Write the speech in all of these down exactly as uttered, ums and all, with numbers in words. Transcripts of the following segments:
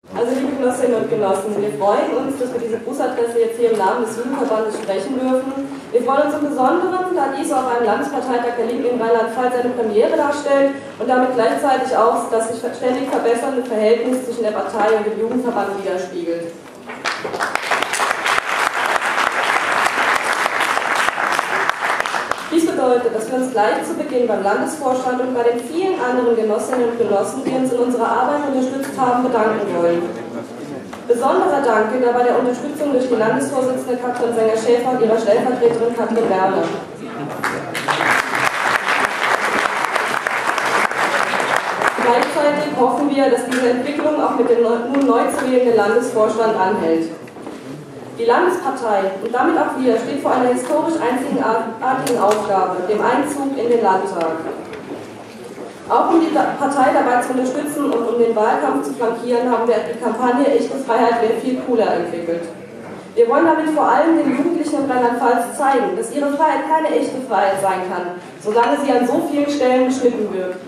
Also liebe Genossinnen und Genossen, wir freuen uns, dass wir diese Grußadresse jetzt hier im Namen des Jugendverbandes sprechen dürfen. Wir freuen uns im Besonderen, da dies auf einem Landesparteitag der Linken in Rheinland-Pfalz eine Premiere darstellt und damit gleichzeitig auch das sich ständig verbessernde Verhältnis zwischen der Partei und dem Jugendverband widerspiegelt. Dies bedeutet, dass wir uns gleich zu Beginn beim Landesvorstand und bei den vielen anderen Genossinnen und Genossen, die uns in unserer Arbeit unterstützt haben, bedanken wollen. Besonderer Dank gilt dabei der Unterstützung durch die Landesvorsitzende Katrin Sänger-Schäfer und ihrer Stellvertreterin Katrin Werner. Gleichzeitig hoffen wir, dass diese Entwicklung auch mit dem nun neu zu wählenden Landesvorstand anhält. Die Landespartei und damit auch wir steht vor einer historisch einzigartigen Aufgabe, dem Einzug in den Landtag. Auch um die Partei dabei zu unterstützen und um den Wahlkampf zu flankieren, haben wir die Kampagne Echte Freiheit wäre viel cooler entwickelt. Wir wollen damit vor allem den Jugendlichen in Rheinland-Pfalz zeigen, dass ihre Freiheit keine echte Freiheit sein kann, solange sie an so vielen Stellen beschnitten wird.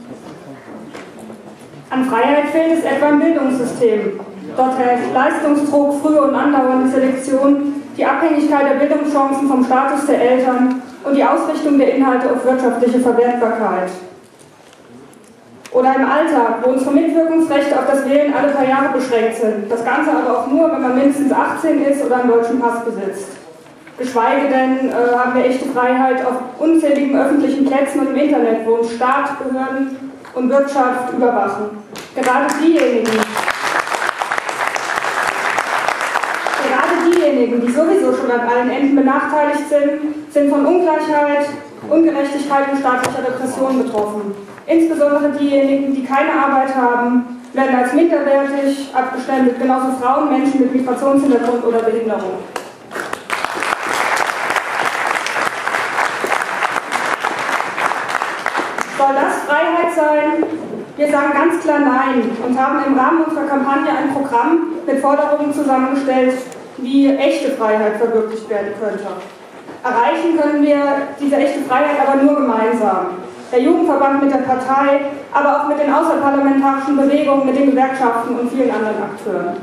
An Freiheit fehlt es etwa im Bildungssystem. Dort herrscht Leistungsdruck, frühe und andauernde Selektion, die Abhängigkeit der Bildungschancen vom Status der Eltern und die Ausrichtung der Inhalte auf wirtschaftliche Verwertbarkeit. Oder im Alltag, wo unsere Mitwirkungsrechte auf das Wählen alle paar Jahre beschränkt sind, das Ganze aber auch nur, wenn man mindestens achtzehn ist oder einen deutschen Pass besitzt. Geschweige denn äh, haben wir echte Freiheit auf unzähligen öffentlichen Plätzen und im Internet, wo uns Staat, Behörden und Wirtschaft überwachen. Gerade diejenigen, Diejenigen, die sowieso schon an allen Enden benachteiligt sind, sind von Ungleichheit, Ungerechtigkeit und staatlicher Repression betroffen. Insbesondere diejenigen, die keine Arbeit haben, werden als minderwertig abgestempelt, genauso Frauen, Menschen mit Migrationshintergrund oder Behinderung. Soll das Freiheit sein? Wir sagen ganz klar Nein und haben im Rahmen unserer Kampagne ein Programm mit Forderungen zusammengestellt, wie echte Freiheit verwirklicht werden könnte. Erreichen können wir diese echte Freiheit aber nur gemeinsam. Der Jugendverband mit der Partei, aber auch mit den außerparlamentarischen Bewegungen, mit den Gewerkschaften und vielen anderen Akteuren.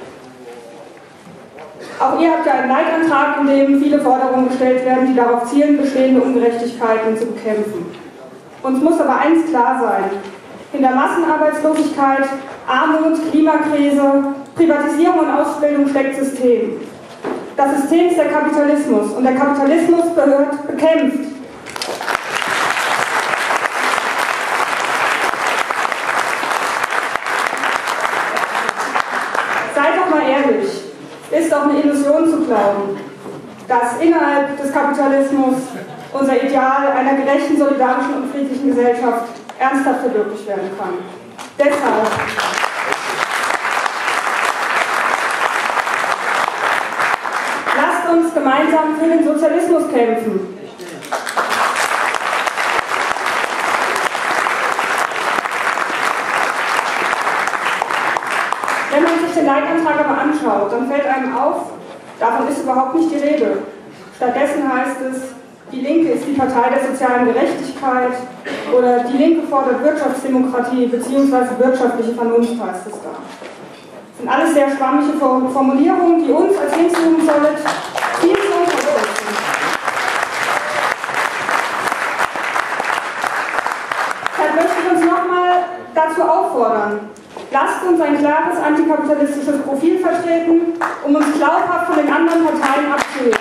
Auch ihr habt ja einen Leitantrag, in dem viele Forderungen gestellt werden, die darauf zielen, bestehende Ungerechtigkeiten zu bekämpfen. Uns muss aber eins klar sein: Hinter Massenarbeitslosigkeit, Armut, Klimakrise, Privatisierung und Ausbildung steckt System. Das System ist der Kapitalismus und der Kapitalismus gehört bekämpft. Seid doch mal ehrlich, ist doch eine Illusion zu glauben, dass innerhalb des Kapitalismus unser Ideal einer gerechten, solidarischen und friedlichen Gesellschaft ernsthaft verwirklicht werden kann. Deshalb lasst uns gemeinsam für den Sozialismus kämpfen. Wenn man sich den Leitantrag aber anschaut, dann fällt einem auf, davon ist überhaupt nicht die Rede. Stattdessen heißt es, die Linke ist die Partei der sozialen Gerechtigkeit oder die Linke fordert Wirtschaftsdemokratie bzw. wirtschaftliche Vernunft, heißt es da. Das sind alles sehr schwammige Formulierungen, die uns als Linksjugend Solid viel zu unterstützen. Deshalb möchte ich uns nochmal dazu auffordern: Lasst uns ein klares antikapitalistisches Profil vertreten, um uns glaubhaft von den anderen Parteien abzuheben.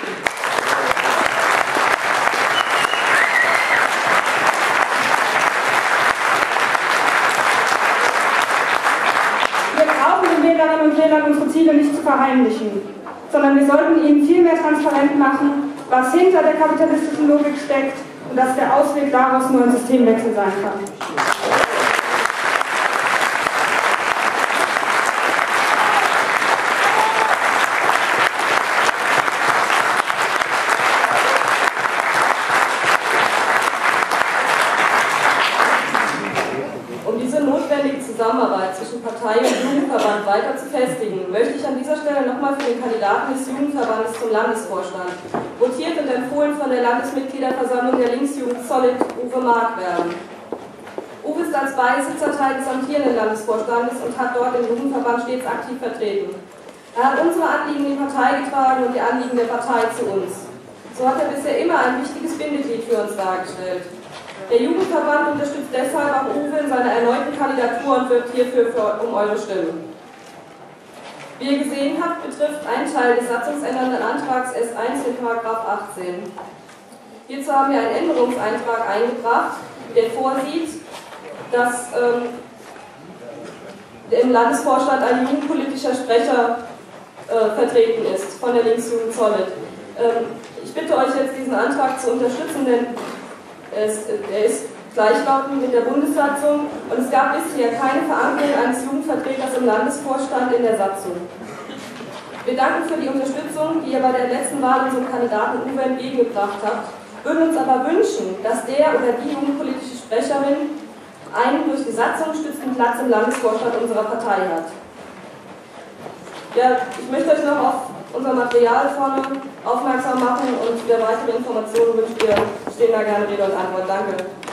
Und Wählern unsere Ziele nicht zu verheimlichen, sondern wir sollten ihnen viel mehr transparent machen, was hinter der kapitalistischen Logik steckt und dass der Ausweg daraus nur ein Systemwechsel sein kann. Zusammenarbeit zwischen Partei und Jugendverband weiter zu festigen, möchte ich an dieser Stelle nochmal für den Kandidaten des Jugendverbandes zum Landesvorstand, votiert und empfohlen von der Landesmitgliederversammlung der Linksjugend Solid, Uwe Mark, werden. Uwe ist als Beisitzer Teil des amtierenden Landesvorstandes und hat dort den Jugendverband stets aktiv vertreten. Er hat unsere Anliegen in die Partei getragen und die Anliegen der Partei zu uns. So hat er bisher immer ein wichtiges Bindeglied für uns dargestellt. Der Jugendverband unterstützt deshalb auch Uwe in seiner erneuten Kandidatur und wirbt hierfür für, um eure Stimmen. Wie ihr gesehen habt, betrifft ein Teil des satzungsändernden Antrags S eins den Paragraph achtzehn. Hierzu haben wir einen Änderungseintrag eingebracht, der vorsieht, dass ähm, im Landesvorstand ein jugendpolitischer Sprecher äh, vertreten ist von der Linksjugend Zollet. Ähm, ich bitte euch jetzt, diesen Antrag zu unterstützen, denn es, er ist gleichlautend mit der Bundessatzung und es gab bisher keine Verankerung eines Jugendvertreters im Landesvorstand in der Satzung. Wir danken für die Unterstützung, die ihr bei der letzten Wahl unserem Kandidaten Uwe entgegengebracht habt, würden uns aber wünschen, dass der oder die jugendpolitische Sprecherin einen durch die Satzung gestützten Platz im Landesvorstand unserer Partei hat. Ja, ich möchte euch noch auf unser Material vorne aufmerksam machen und für weitere Informationen wünscht ihr, stehen da gerne Rede und Antwort. Danke.